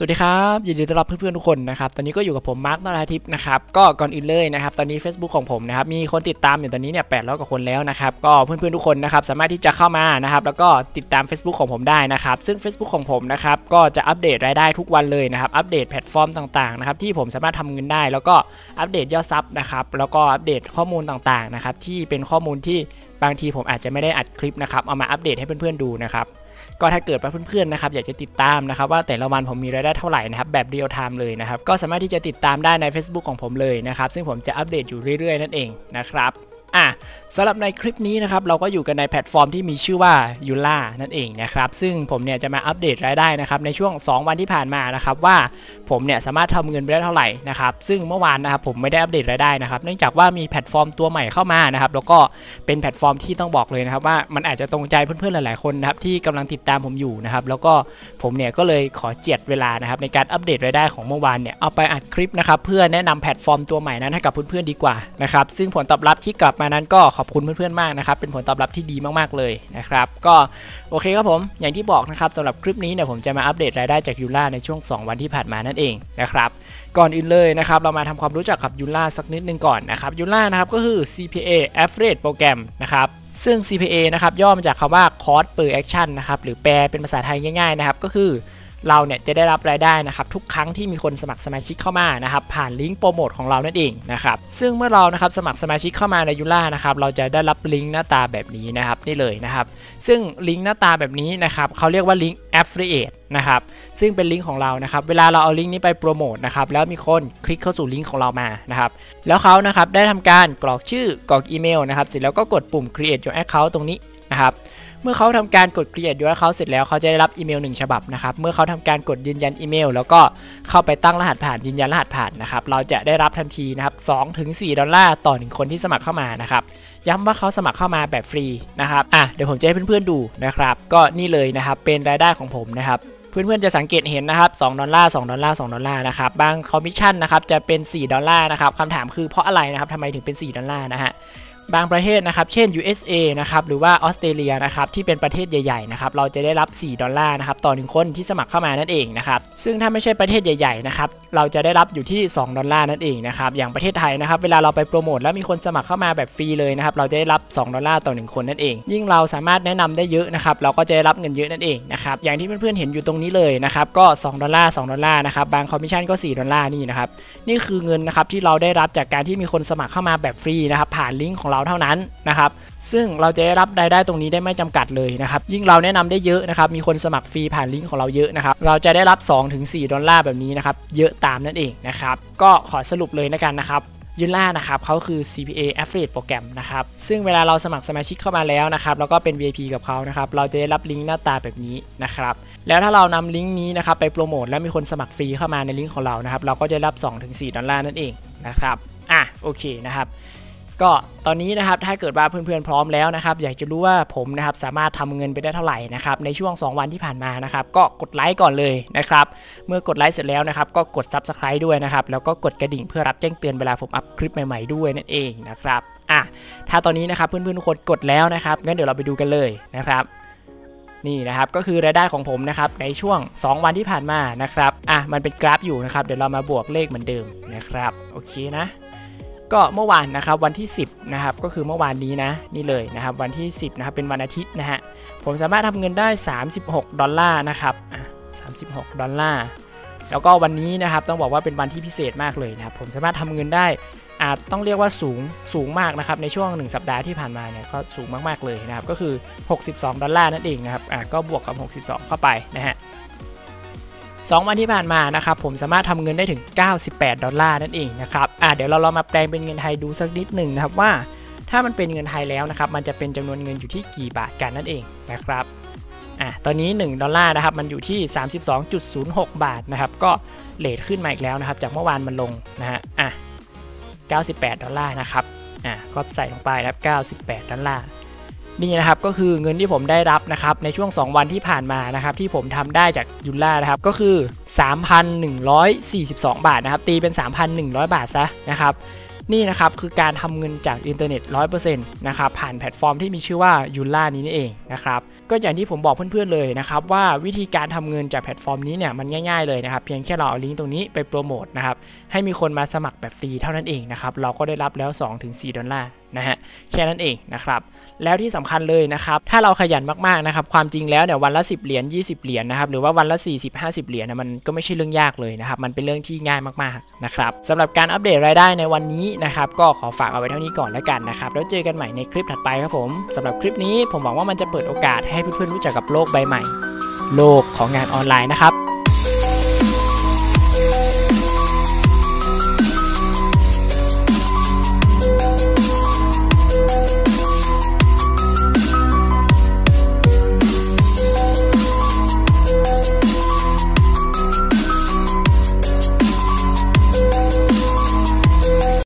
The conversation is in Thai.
สวัสดีครับยินดีต้อนรับเพื่อนๆทุกคนนะครับตอนนี้ก็อยู่กับผมมาร์คนราทิพย์นะครับก็ก่อนอื่นเลยนะครับตอนนี้ Facebook ของผมนะครับมีคนติดตามอยู่ตอนนี้เนี่ย800กว่าคนแล้วนะครับก็เพื่อนๆทุกคนนะครับสามารถที่จะเข้ามานะครับแล้วก็ติดตาม Facebook ของผมได้นะครับซึ่ง Facebook ของผมนะครับก็จะอัปเดตรายได้ทุกวันเลยนะครับอัปเดตแพลตฟอร์มต่างๆนะครับที่ผมสามารถทำเงินได้แล้วก็อัปเดตยอดซับนะครับแล้วก็อัปเดตข้อมูลต่างๆนะครับที่เป็นข้อมูลที่บางทีผมอาจจะไม่ได้อัดคลิปนะครับเอามาอัปเดตให้เพื่อนๆดูนะครับก็ถ้าเกิดว่าเพื่อนๆนะครับอยากจะติดตามนะครับว่าแต่ละวันผมมีรายได้เท่าไหร่นะครับแบบเรียลไทม์เลยนะครับก็สามารถที่จะติดตามได้ใน Facebook ของผมเลยนะครับซึ่งผมจะอัปเดตอยู่เรื่อยๆนั่นเองนะครับสำหรับในคลิปนี้นะครับเราก็อยู่กันในแพลตฟอร์มที่มีชื่อว่ายูล่านั่นเองนะครับซึ่งผมเนี่ยจะมาอัปเดตรายได้นะครับในช่วง2วันที่ผ่านมานะครับว่าผมเนี่ยสามารถทำเงินไปได้เท่าไหร่นะครับซึ่งเมื่อวานนะครับผมไม่ได้อัปเดตรายได้นะครับเนื่องจากว่ามีแพลตฟอร์มตัวใหม่เข้ามานะครับแล้วก็เป็นแพลตฟอร์มที่ต้องบอกเลยนะครับว่ามันอาจจะตรงใจเพื่อนๆหลายๆคนนะครับที่กำลังติดตามผมอยู่นะครับแล้วก็ผมเนี่ยก็เลยขอเจียดเวลานะครับในการอัปเดตรายได้ของเมื่อวานเนี่ยเอาไปอัดคลิปนะครับเพื่อแนะนำแพลตฟอร์มตัวใหม่นั้นให้กับเพื่อนๆดีกว่านะครับซึ่งผลตอบรับที่กลับมานั้นก็ขอบคุณเพื่อนๆมากนะครับเป็นผลตอบรับที่ดีมากๆเลยนะครับก็โอเคครับผมอย่างที่บอกนะครับสำหรับคลิปนี้เนี่ยผมจะมาอัปเดตรายได้จากยูล่าในช่วง2วันที่ผ่านมานั่นเองนะครับก่อนอื่นเลยนะครับเรามาทำความรู้จักกับยูล่าสักนิดนึงก่อนนะครับยูล่านะครับก็คือ CPA Affiliate Program นะครับซึ่ง CPA นะครับย่อมาจากคำว่า Cost Per Action นะครับหรือแปลเป็นภาษาไทยง่ายๆนะครับก็คือเราเนี่ยจะได้รับรายได้นะครับทุกครั้งที่มีคนสมัครสมาชิกเข้ามานะครับผ่านลิงก์โปรโมทของเรานั่นเองนะครับซึ่งเมื่อเรานะครับสมัครสมาชิกเข้ามาในยูล่านะครับเราจะได้รับลิงก์หน้าตาแบบนี้นะครับนี่เลยนะครับซึ่งลิงก์หน้าตาแบบนี้นะครับเขาเรียกว่าลิงก์ Affiliate นะครับซึ่งเป็นลิงก์ของเรานะครับเวลาเราเอาลิงก์นี้ไปโปรโมทนะครับแล้วมีคนคลิกเข้าสู่ลิงก์ของเรามานะครับแล้วเขานะครับได้ทำการกรอกชื่อกรอกอีเมลนะครับเสร็จแล้วก็กดปุ่ม create your account ตรงนี้นะครับเมื่อเขาทำการกด create your account เสร็จแล้วเขาจะได้รับอีเมล1ฉบับนะครับเมื่อเขาทำการกดยืนยันอีเมลแล้วก็เข้าไปตั้งรหัสผ่านยืนยันรหัสผ่านนะครับเราจะได้รับทันทีนะครับ$2-4ต่อ1คนที่สมัครเข้ามานะครับย้ำว่าเขาสมัครเข้ามาแบบฟรีนะครับเดี๋ยวผมจะให้เพื่อนๆดูนะครับก็นี่เลยนะครับเป็นรายได้ของผมนะครับเพื่อนๆจะสังเกตเห็นนะครับ$2นะครับบางคอมมิชชั่นนะครับจะเป็น$4นะครับคำถามคือเพราะอะไรนะครับทำไมถึงเป็น$นะฮะบางประเทศนะครับเช่น USA นะครับหรือว่าออสเตรเลียนะครับที่เป็นประเทศใหญ่ๆนะครับเราจะได้รับ$4นะครับต่อ1คนที่สมัครเข้ามานั่นเองนะครับซึ่งถ้าไม่ใช่ประเทศใหญ่ๆนะครับเราจะได้รับอยู่ที่$2นั่นเองนะครับอย่างประเทศไทยนะครับเวลาเราไปโปรโมทแล้วมีคนสมัครเข้ามาแบบฟรีเลยนะครับเราจะได้รับ$2ต่อ1คนนั่นเองยิ่งเราสามารถแนะนำได้เยอะนะครับเราก็จะได้รับเงินเยอะนั่นเองนะครับอย่างที่เพื่อนๆเห็นอยู่ตรงนี้เลยนะครับก็$2นะครับบางคอมมิชชั่นก็$4นี่นะครับนี่คือเงินนะครับที่เราได้รับจากการที่มีคนสมัครเข้ามาแบบฟรีนะครับผ่านลิงก์ของเราเท่านั้นนะครับซึ่งเราจะได้รับรายได้ตรงนี้ได้ไม่จำกัดเลยนะครับยิ่งเราแนะนำได้เยอะนะครับมีคนสมัครฟรีผ่านลิงก์ของเราเยอะนะครับเราจะได้รับ$2-4แบบนี้นะครับเยอะตามนั่นเองนะครับก็ขอสรุปเลยนะกันนะครับยูล่านะครับเขาคือ CPA Affiliate Program นะครับซึ่งเวลาเราสมัครสมาชิกเข้ามาแล้วนะครับแล้วก็เป็น VIP กับเขานะครับเราจะได้รับลิงก์หน้าตาแบบนี้นะครับแล้วถ้าเรานำลิงก์นี้นะครับไปโปรโมทแล้วมีคนสมัครฟรีเข้ามาในลิงก์ของเรานะครับเราก็จะรับ$2-4นั่นเองนะครับโอเคนะครับก็ตอนนี้นะครับถ้าเกิดว่าเพื่อนๆพร้อมแล้วนะครับอยากจะรู้ว่าผมนะครับสามารถทำเงินไปได้เท่าไหร่นะครับในช่วง2วันที่ผ่านมานะครับก็กดไลค์ก่อนเลยนะครับเมื่อกดไลค์เสร็จแล้วนะครับก็กด Subscribe ด้วยนะครับแล้วก็กดกระดิ่งเพื่อรับแจ้งเตือนเวลาผมอัพคลิปใหม่ๆด้วยนั่นเองนะครับถ้าตอนนี้นะครับเพื่อนๆทุกคนกดแล้วนะครับงั้นเดี๋ยวเราไปดูกันเลยนะครับนี่นะครับก็คือรายได้ของผมนะครับในช่วง2วันที่ผ่านมานะครับมันเป็นกราฟอยู่นะครับเดี๋ยวเรามาบวกเลขเหมือนเดิมนะครับโอเคนะก็เมื่อวานนะครับวันที่10นะครับก็คือเมื่อวานนี้นะนี่เลยนะครับวันที่10นะครับเป็นวันอาทิตย์นะฮะผมสามารถทำเงินได้$36นะครับ$36แล้วก็วันนี้นะครับต้องบอกว่าเป็นวันที่พิเศษมากเลยนะครับผมสามารถทำเงินได้ต้องเรียกว่าสูงมากนะครับในช่วง1สัปดาห์ที่ผ่านมาเนี่ยก็สูงมากๆเลยนะครับก็คือ$62นั่นเองนะครับก็บวกกับ62เข้าไปนะฮะ2วันที่ผ่านมานะครับผมสามารถทำเงินได้ถึง$98นั่นเองนะครับเดี๋ยวเรามาแปลงเป็นเงินไทยดูสักนิดหนึ่งนะครับว่าถ้ามันเป็นเงินไทยแล้วนะครับมันจะเป็นจำนวนเงินอยู่ที่กี่บาทกันนั่นเองนะครับตอนนี้$นะครับมันอยู่ที่32.06 บาทนะครับก็เรทขึ้นมาอีกแล้วนะครับจากเมื่อวานมันลงนะฮะ$98นะครับก็ใส่ลงไปครับ$98นี่นะครับก็คือเงินที่ผมได้รับนะครับในช่วง2วันที่ผ่านมานะครับที่ผมทำได้จากยูล่านะครับก็คือ$3,142นะครับตีเป็น$3,100ซะนะครับนี่นะครับคือการทำเงินจากอินเทอร์เน็ต 100% นะครับผ่านแพลตฟอร์มที่มีชื่อว่ายูล่านี้นี่เองนะครับก็อย่างที่ผมบอกเพื่อนๆเลยนะครับว่าวิธีการทำเงินจากแพลตฟอร์มนี้เนี่ยมันง่ายๆเลยนะครับเพียงแค่เราเอาลิงก์ตรงนี้ไปโปรโมทนะครับให้มีคนมาสมัครแบบฟรีเท่านั้นเองนะครับเราก็ได้รับแล้ว 2-4 ดอลลาร์นะฮะแค่นั้นเองนะครับแล้วที่สำคัญเลยนะครับถ้าเราขยันมากๆนะครับความจริงแล้วเนี่ยวันละ10 เหรียญ20 เหรียญนะครับหรือว่าวันละ40-50 เหรียญนะมันก็ไม่ใช่เรื่องยากเลยนะครับมันเป็นเรื่องที่ง่ายมากๆนะครับสำหรับการอัปเดตรายได้ในวันนี้นะครับก็ขอฝากเอาไว้เท่านี้ก่อนแล้วกันนะครับแล้วเจอกันใหม่ในคลิปถัดไปครับผมสำหรับคลิปนี้ผมหวังว่ามันจะเปิดโอกาสให้เพื่อนๆรู้จักกับโลกใบใหม่โลกของงานออนไลน์นะครับ